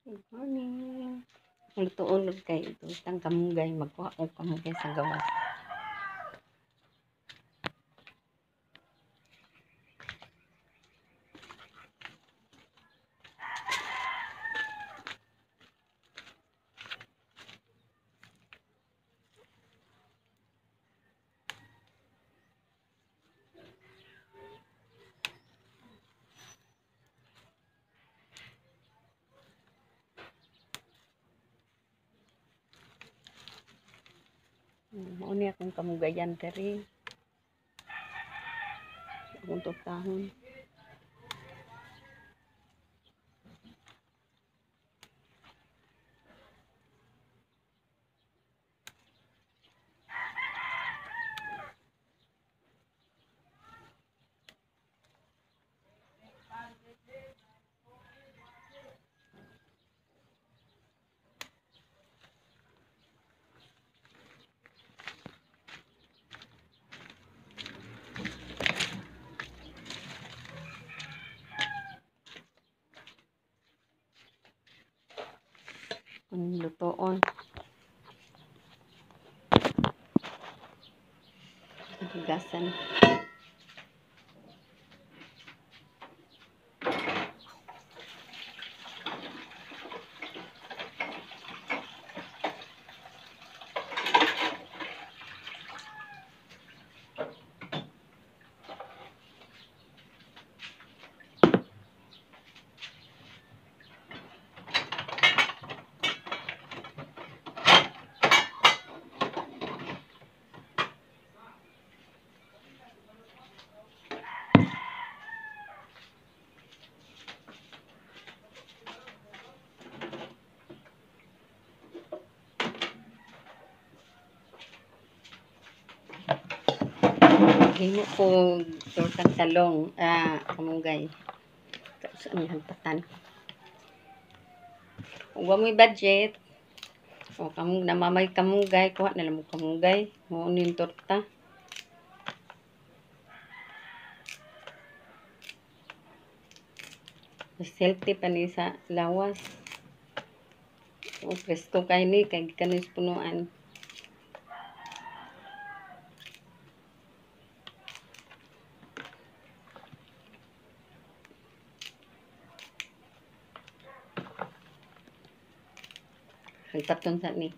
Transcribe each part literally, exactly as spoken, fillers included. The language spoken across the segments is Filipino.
Good morning. Luto-ulog kay ito. Itang kamunggay. Magkuha ko kamunggay sa gawas. Mauni akong kamunggayan teri. Akong tutahon. Ang lutoon. Higasan. Himo ko tortang talong, ah, kamunggay. Sa aming hagpatan. Kung wa mo'y budget, o kamung namamay kamunggay, kuha na lang mo kamunggay. Maunin torta. Mas healthy pa ni sa lawas. O presto kay ni, kay kanis punuan. Hagpaton sa ni.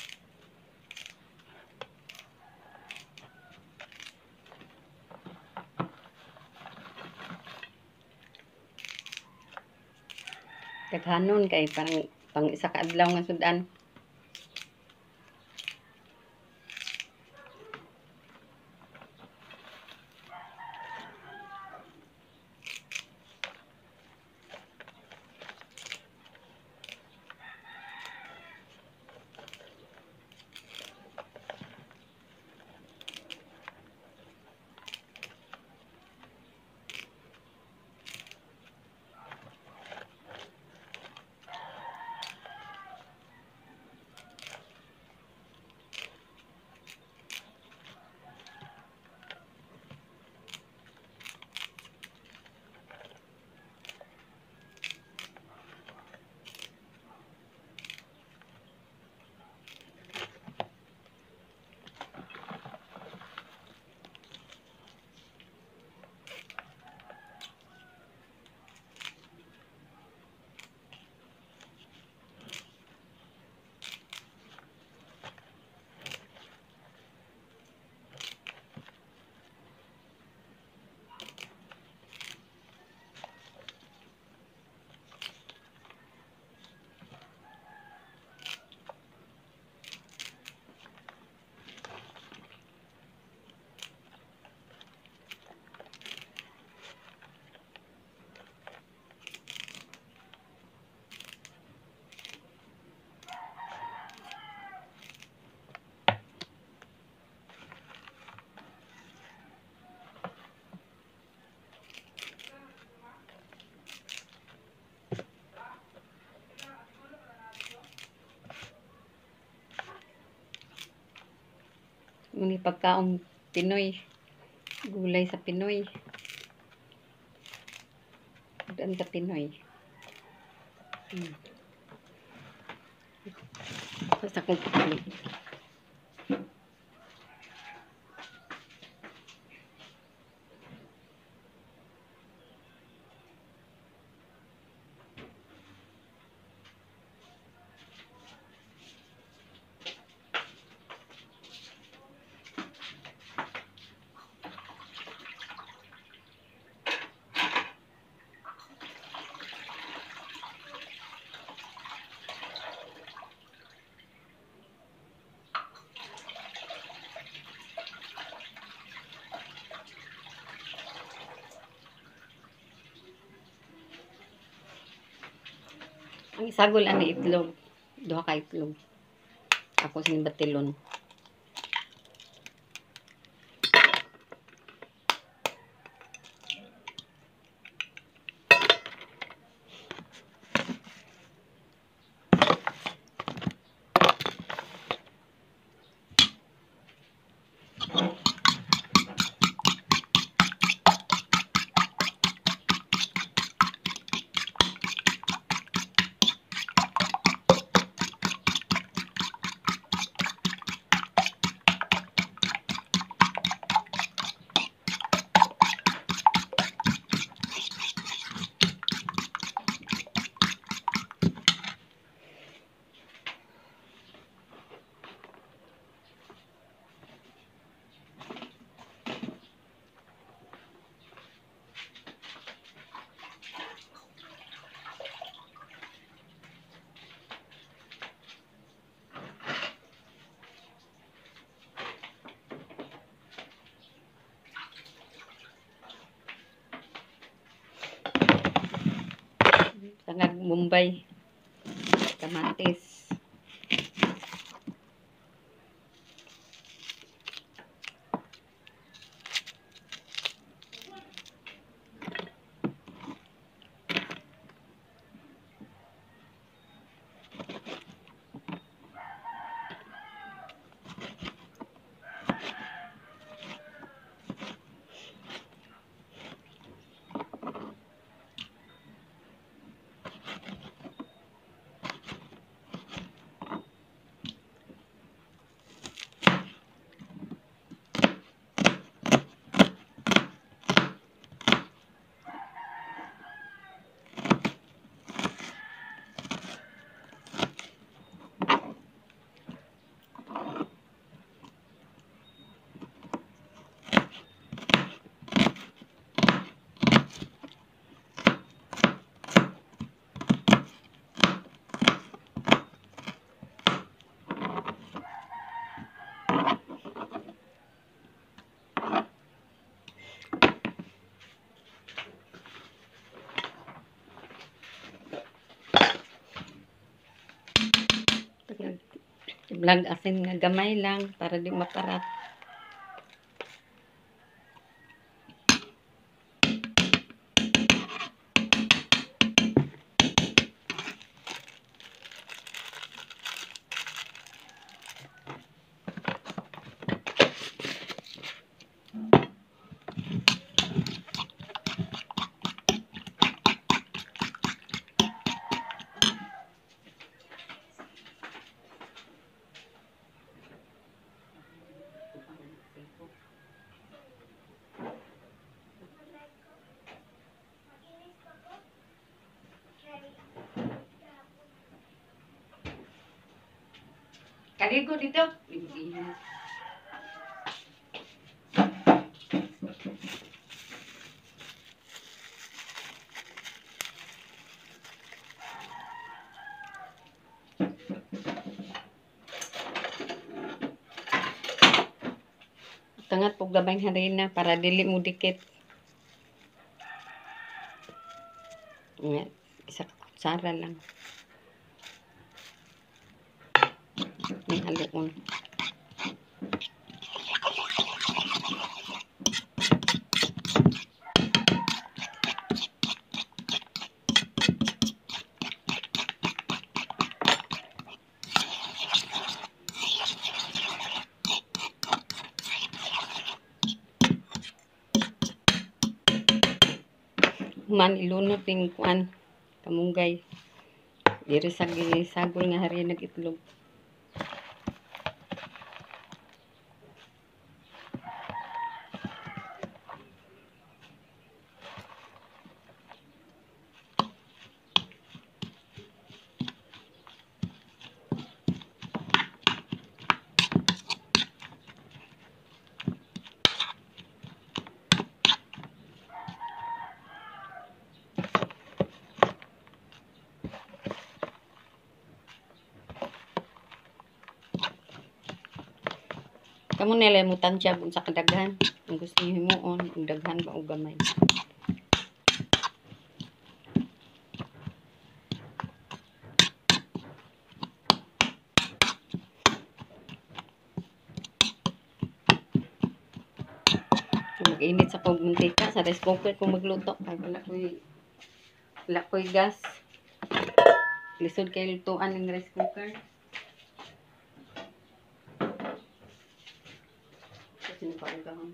Taghanon kay parang pang isa ka adlaw nga sudan. Muni pagkaong Pinoy. Gulay sa Pinoy. Dan sa Pinoy. Hmm. Basta kong pagkalit. Ang isagol ani itlog. Duha ka itlog. Ako sing batilon. Tangag Mumbai. Kamatis. Vlog asin nga gamay lang para di maparat. Kaligo dito. Tangat po gabay harina para dili mo dikit. Isa kutsara lang. May haluon. Man ilunod ning kuan kamunggay. Diri sa gisagol nga hari nag-itlog. Kamu nilay mo tansya kung sa kadaghan. Kung gusto niyo himuon, kung daghan ba o gamay. Kung mag-init sa pagmuntika, sa rice cooker kung magluto. Ay, wala ko'y, wala ko'y gas. Lisod kayo lutuan ng rice cooker. Kasi nagpaugahon.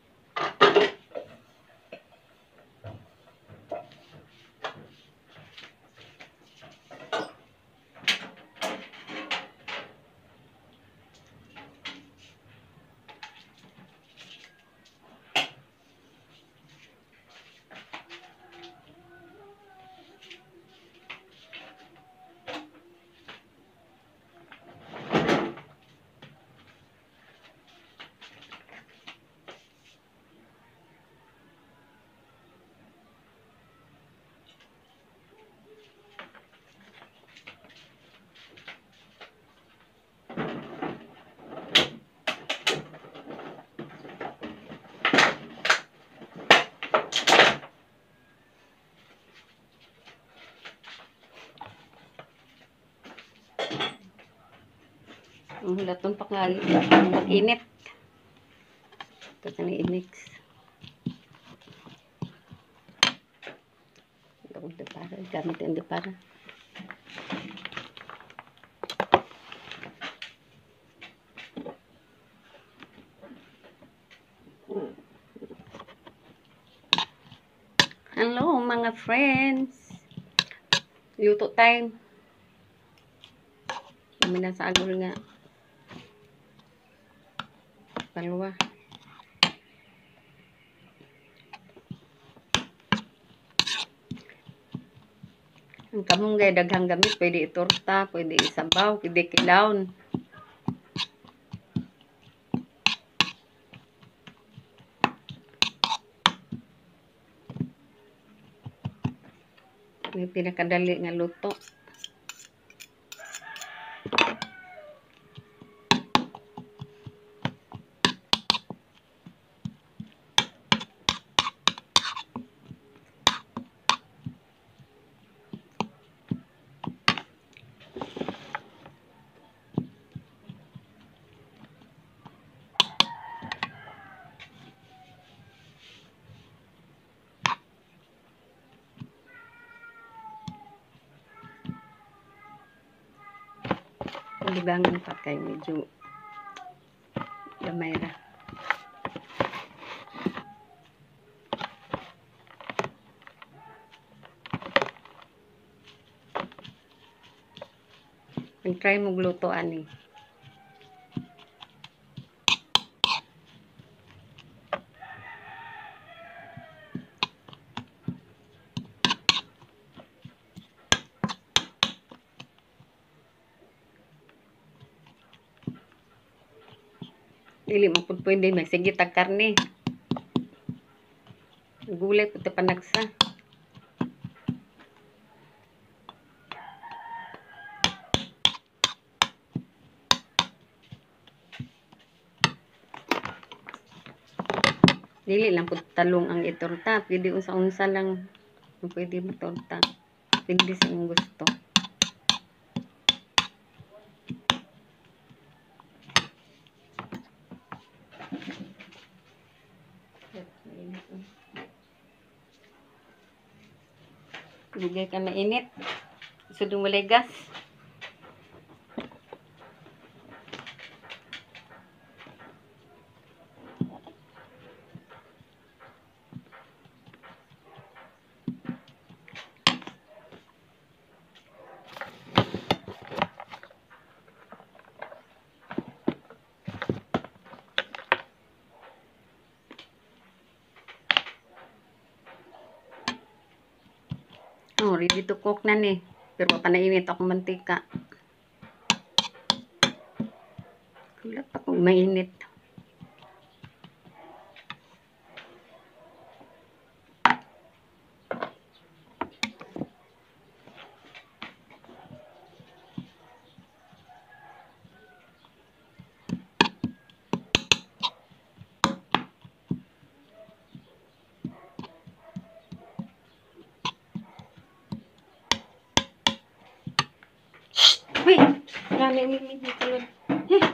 Ang hulaton pa nga mag-init. Ito na i-mix. Gawag na para. Gamit yung para. Hello mga friends. Luto time. Kami na sa agol nga. Palwa. Ang kamong gay daghang gamit, pwede itorta, pwede isabaw, pwede kilawon. May pinakadali nga luto. Libangan pa kay medyo gamay ra. Mag-try mo gluto ani. Dili mo pud pwede magsige tag karne. Gulay pud ta panagsa. Dili lang pud talong ang itorta, pwede unsa-unsa lang pwede mo torta. Pwede sa imong gusto. Bigay ka na init. Sudong walay gas. ready to cook na ni. Pero panainit akong mantika. Wala pa kung mainit. Uy! Gani, uy, uy, uy, uy. Eh!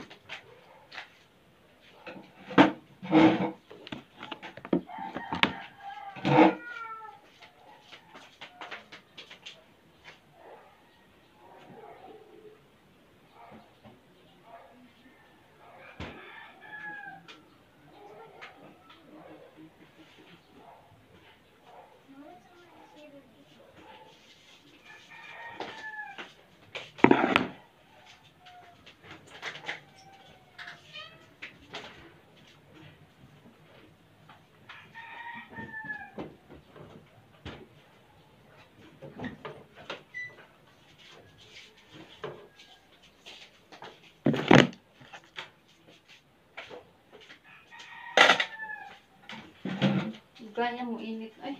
Gaya mo init ay.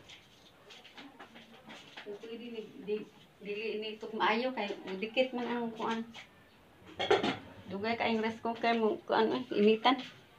Pwede di di dili ini tuk maayo kay dikit man ang kuan. Dugay ka ang rice cooker mo kuan ay initan.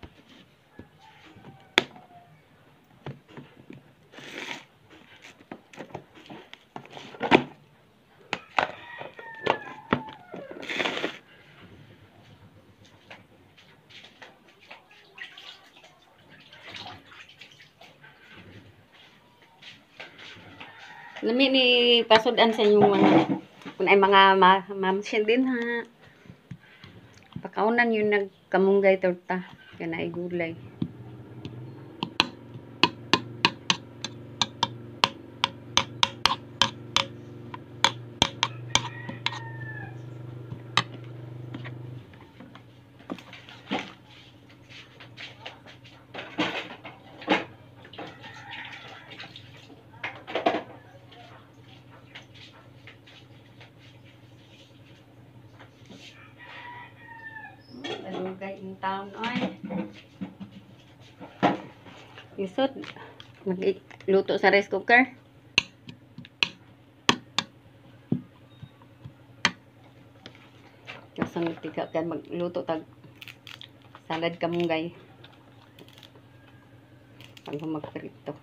Lami ni pasudan sa inyong mga kung ay mga mamsyan din ha. Pakaunan yung nagkamunggay torta. Kaya na ay gulay. Dalugay yung taon ay. Isod. Magluto sa rice cooker. Kasang tiga ka magluto tag salad kamunggay. Pag magprito.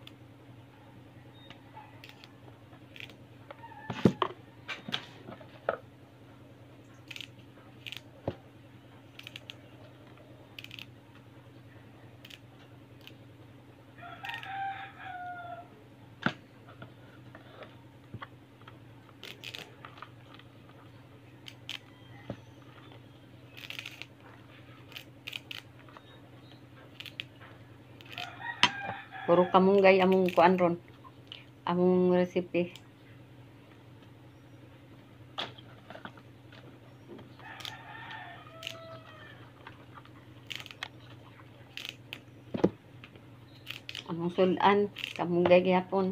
Puro kamunggay among kuan ron. Among recipe. Among sudan kamunggay gyapon.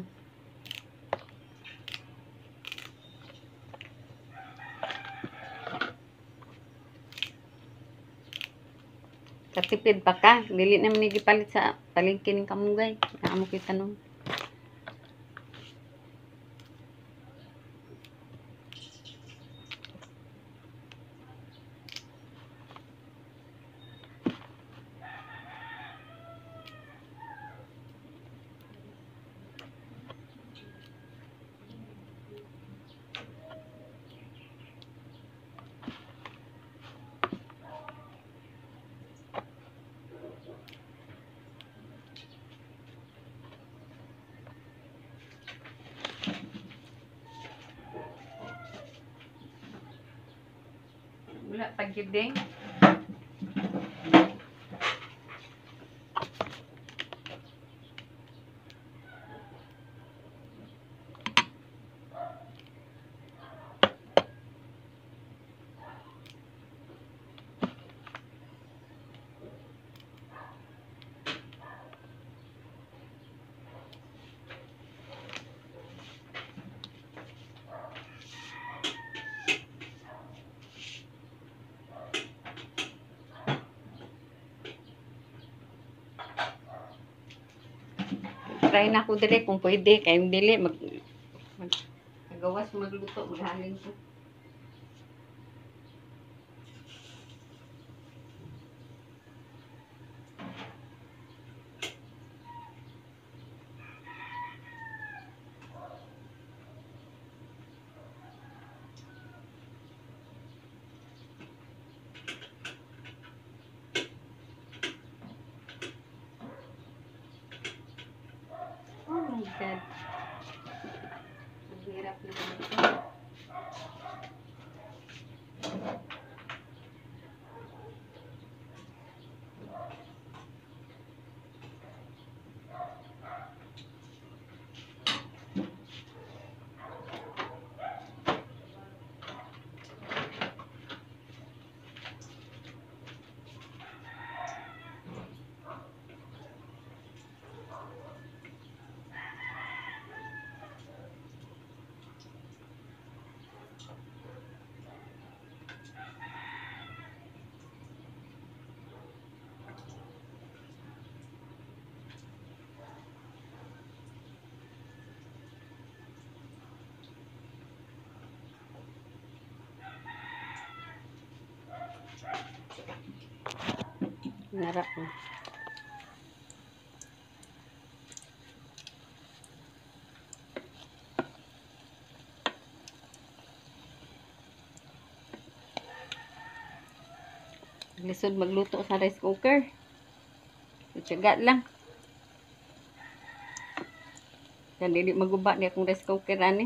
Katipid pa ka, dili naman ni gipalit sa palengke ning kamunggay. Naamo kita nun. Wala pag giding. Try na ako dili kung pwede. Kaya yung dili, mag, mag, magawas magluto, maghalin ko. Oh my God. Ang hirap na ito. Narap na. Lisod magluto sa rice cooker. Tiyaga lang. Yan, hindi maguba niya kung rice cooker ani.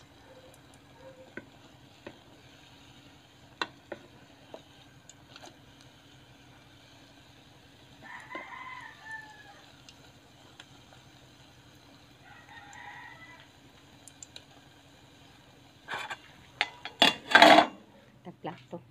Plato.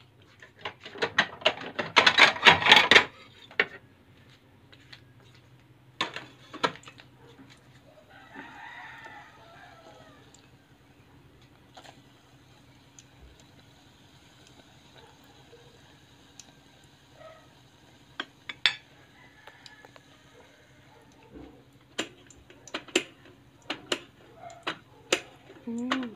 Hmm.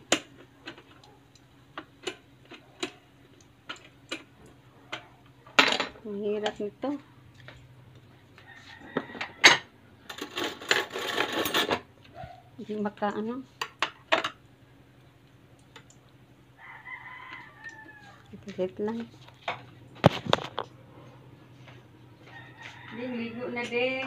Ang hirap nito. Hindi maka ano. Pilit lang. Ding, ligo na ding.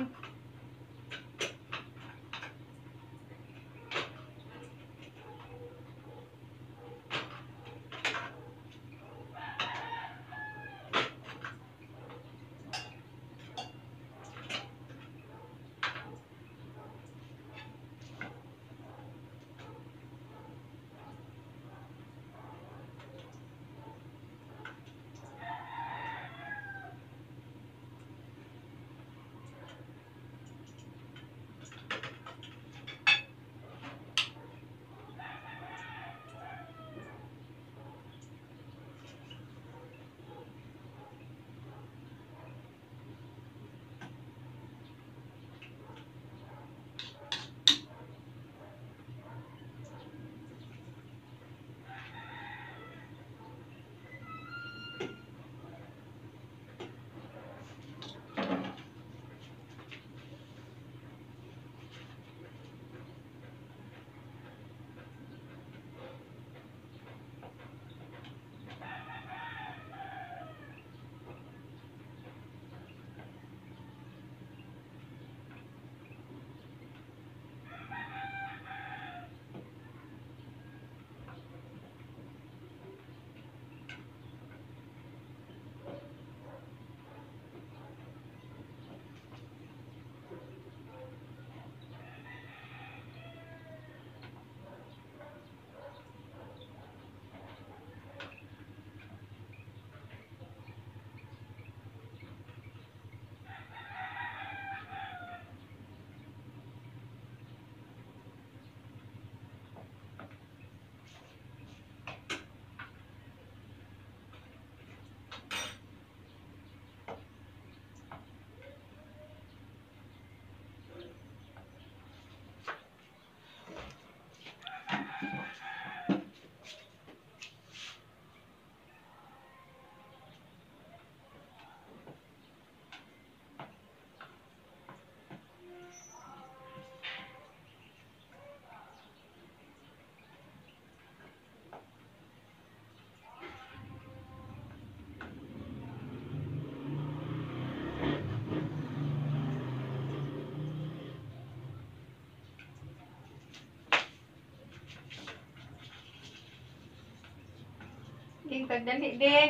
Ding, pagdali, ding.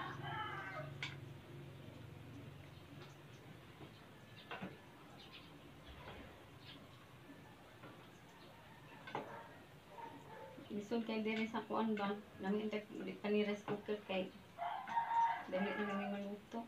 Lisod kay diri sa kuan ba? Nami intak pani rice cooker kay dali na nami maluto.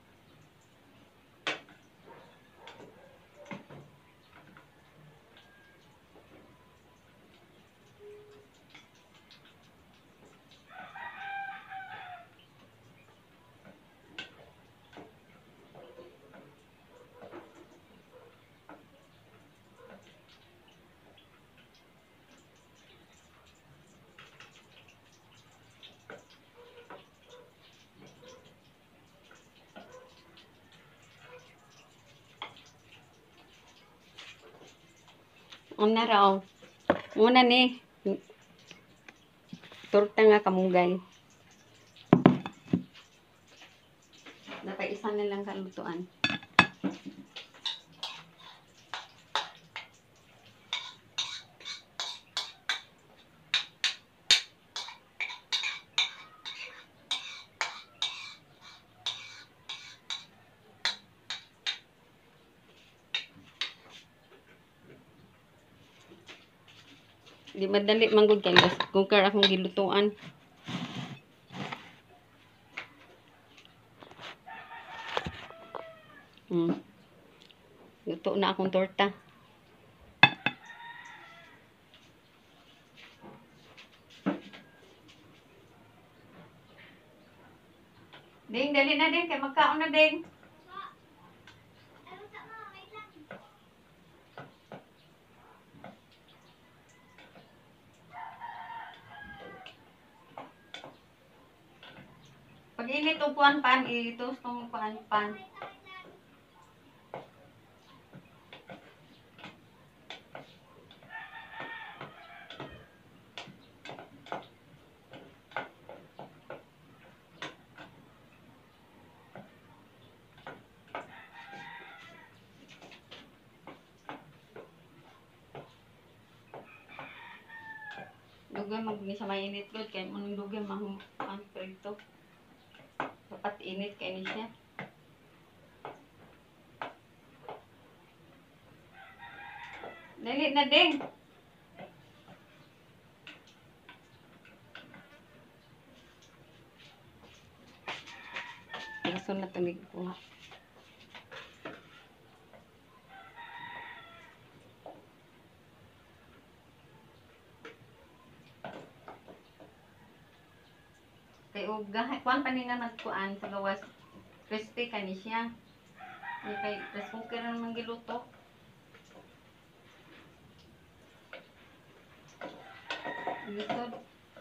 Una raw. Una ni. Torta nga kamunggay. Dapat isa na lang kalutuan. Di madali manggod kay gas cooker akong gilutuan. Hmm. Luto na akong torta. Ding, dali na din kay magkaon na ding. Pag init upuan pan, i-toast tong pan pan. Dugay magni sa mainit gud kay munong dugay mahum ang prito. Dapat init kay ni siya. Dali na ding. Gusto na tulig ko. Kay og gahay kuan pa ni nga nagkuan sa gawas crispy kani siya. Ni kay rice cooker naman giluto. Lisod.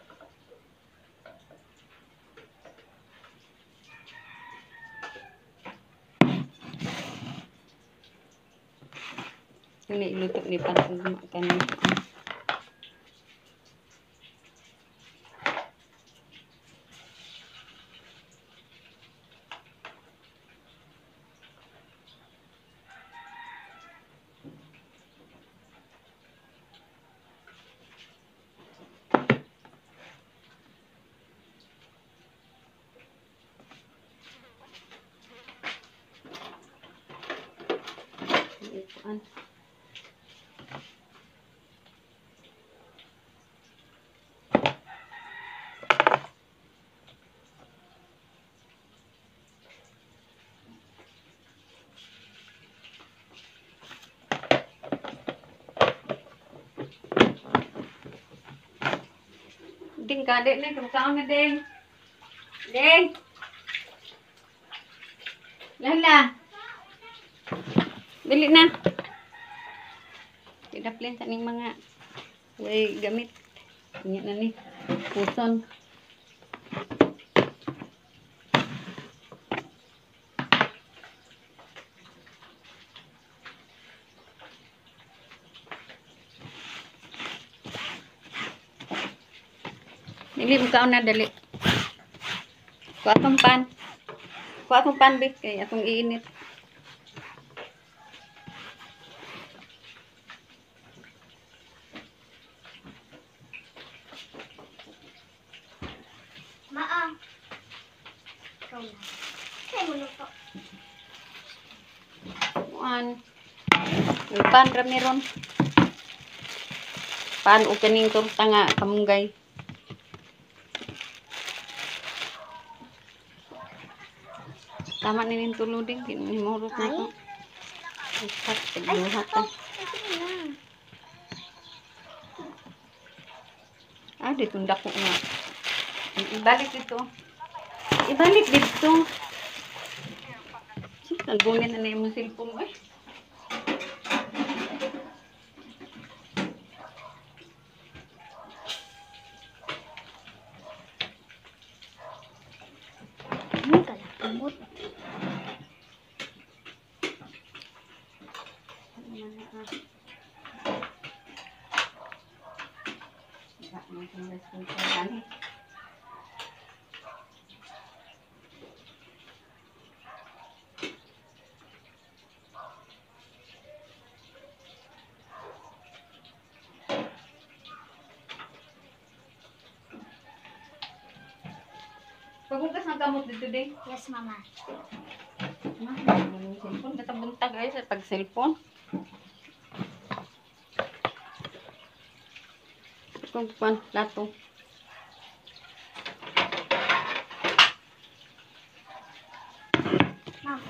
Ini luto ni pan kani. Kuan. Ding kade na kumakaon na ding. Ding. Lala. Dili na. Tidaplin sa ning mga way gamit. Nya na ni. Puson. Dili mo kaon na dali. Kuha atong pan. Kuha atong pan bit kay atong iinit. Maa. Kaya mo luto. Kuan. Yung pan rami ron. Pan o kaning torta nga kamunggay. Tama na yung tuluding. Hinimurot na ito. Ikat, tigluhat ta. Ah, dito dako nga. Ibalik dito. Ibalik dito. Nagunin na na yung cellphone mo eh. Ano ka lang? Amot. Paghugas ng kamot dito din. Yes, mama. Ano yung cellphone? Katabuntag ay sa pag-cellphone. Kung pan, plato. Mama.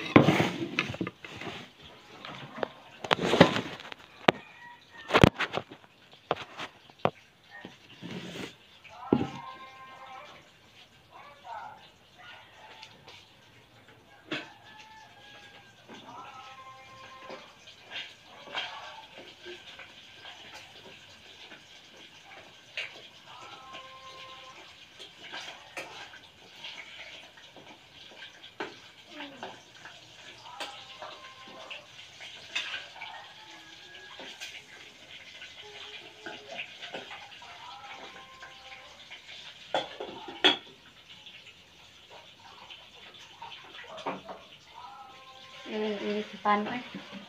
Yung yung sa pan eh.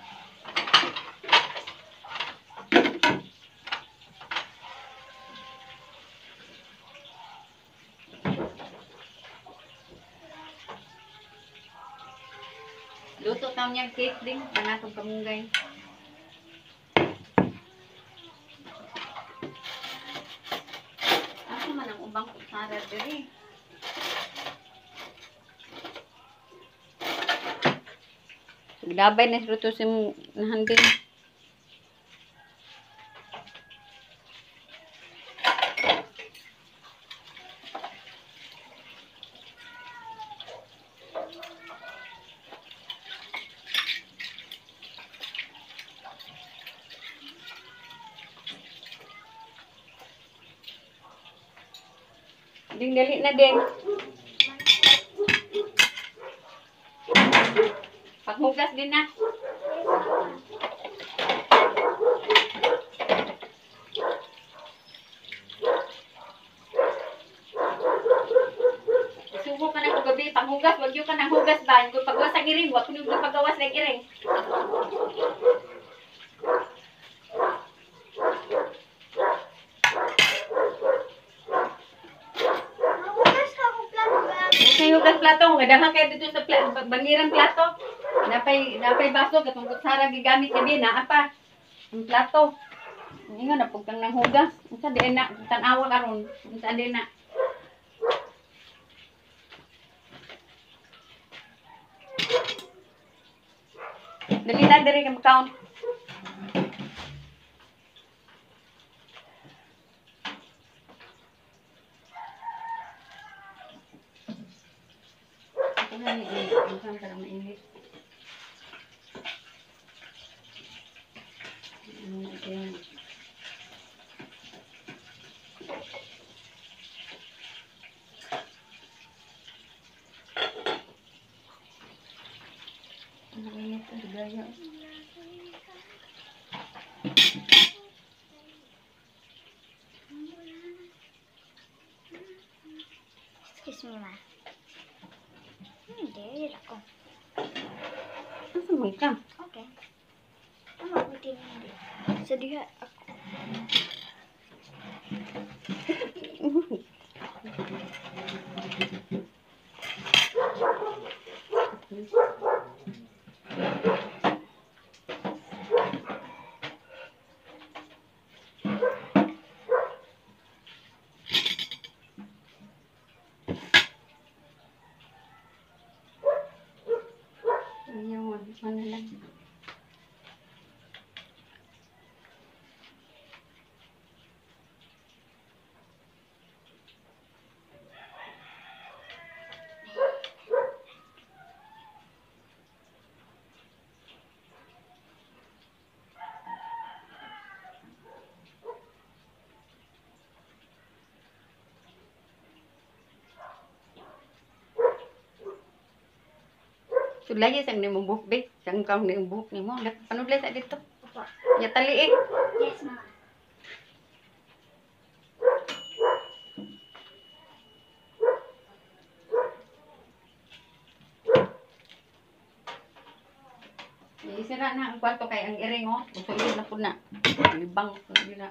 Luto tam niyang cake din. Panatong kamunggay. Ako man ang ubang kutsara diri. Labay na luto si nahandin. Ding dali na din. Paghugas din na. Subo ka na ko gabi paghugas, wag yo ka nang hugas ba? Kung pagwas ang iring, wag kuno paggawas ng iring. Mahugas ka kung plato ba? Kay hugas plato, ngadahan kay dito sa pla bangirang plato. Napay napay baso katong kutsara gigamit gabi na apa? Ang plato. Ingon na pug kang nanghugas. Unsa di na tan-awa karon? Unsa di na? Dali na diri ka count. Ako na ni unsa ka na mainit. Ayan. Ang init ang gaya. Excuse me, ma. Hindi, yun ako. Asa man ka? Okay. Tama ko din hindi. Sa diha ako. Ano lang. Sulay sang ni mo buhok be. Sang kaon ni mo buhok nimo. Panudlay sa dito. Opo. Ya tali eh. Yes, mama. Isira na ang kwarto kay ang iring oh. Usulid na po na. Libang ko na.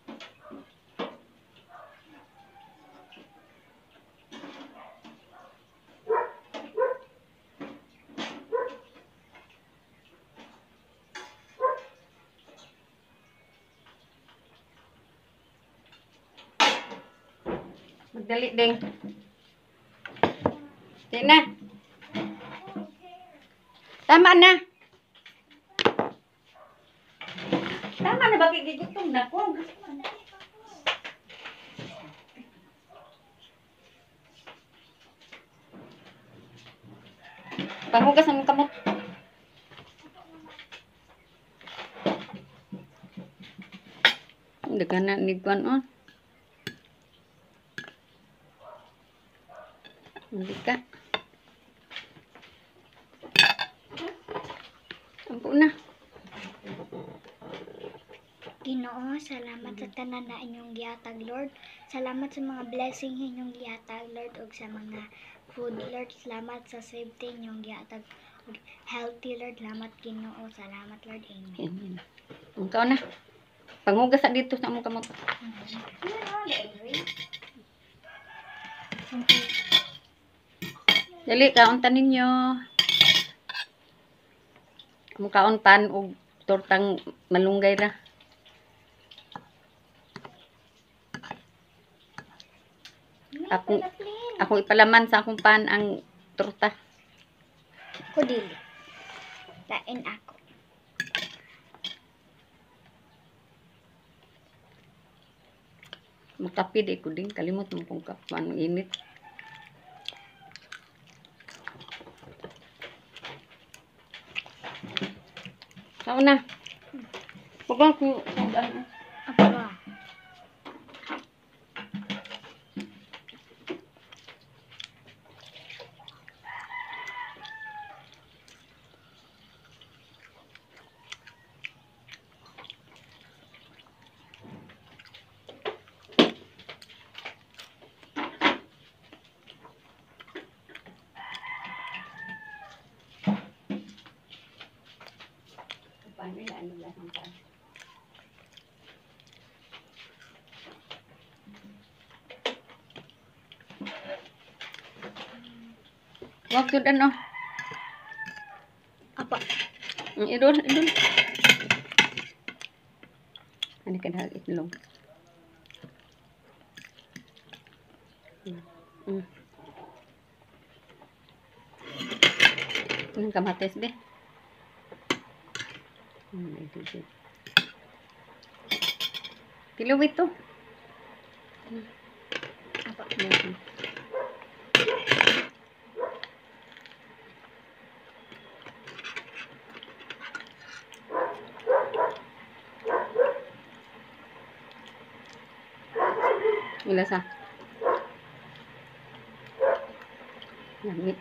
Magdali ding. Di na. Tama na. Tama na ba gigitong na ko? Panghugas ang kamot. Dagan na ni kuan on. Hindi ka. Ampo na. Ginoo, salamat sa tanan na inyong gihatag, Lord. Salamat sa mga blessing inyong gihatag, Lord, ug sa mga food, Lord. Salamat sa safety inyong gihatag. Ug healthy, Lord. Salamat, Ginoo. Salamat, Lord. Amen. Amen. Ikaw na. Panghugas sa dito sa among kamot. Dali, kauntan ninyo. Ang kauntan o tortang malunggay ra. Ako, ako ipalaman sa akong pan ang torta. Ko dili. Lain ako. Magkape di ko din. Kalimot mo kung kapan init. Saan na? Huwag ko ano. Apa? Paano nila ano lang ang pan? Huwag yun ano. Apa? Ang idol, idol. Ano ka dahil itlog? Mm. Mm. Ang kamates be. Hmm, ito, ito. Kilo ito. Apa? Yan. Wala sa. Lamit.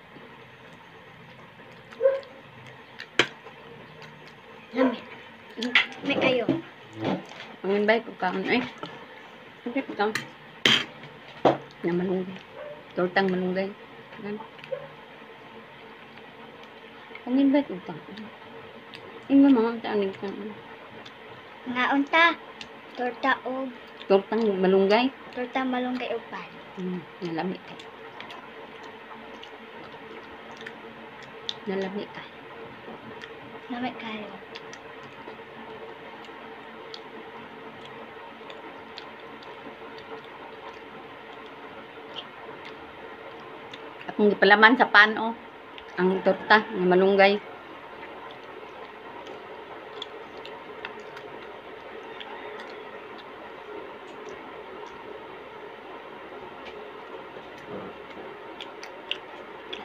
Lamit. May kayo. Pangin ba ito kaon? Ay. Hindi ko kaon. Na malunggay. Tortang malunggay. Gan. Pangin ba ito kaon? Ingo mga taanig ka. Nga unta. Torta o Tortang malunggay. torta malunggay o pan. Hmm, nalamit ka. Nalamit ka. Lamit kayo. Akong gipalaman sa pan oh. Ang torta, ng malunggay.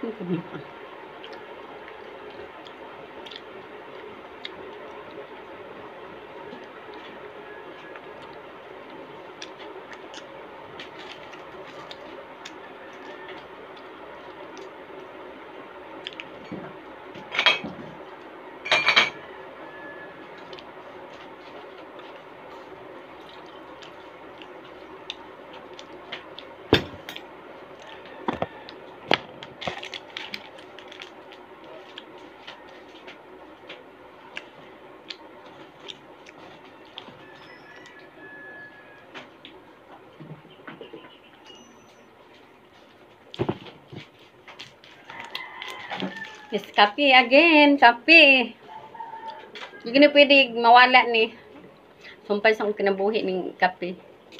Yes, kape again, kape. Hindi na pwede mawala ni. Sumpay sa akong kinabuhi ng kape.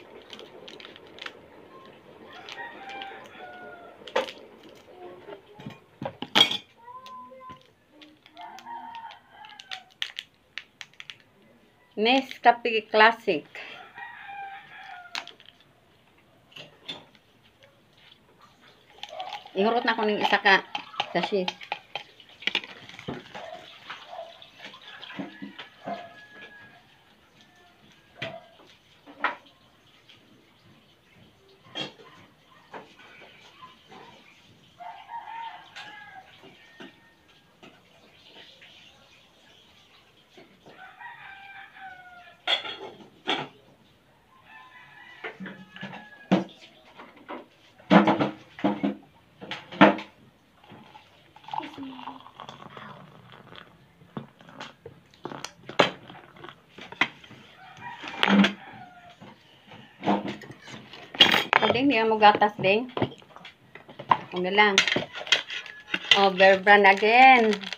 Nescafe Classic. Ihurot na ako ng isa ka sachet. Ding, hindi mo gatas, ding. Ano lang. Oh, bear brand again.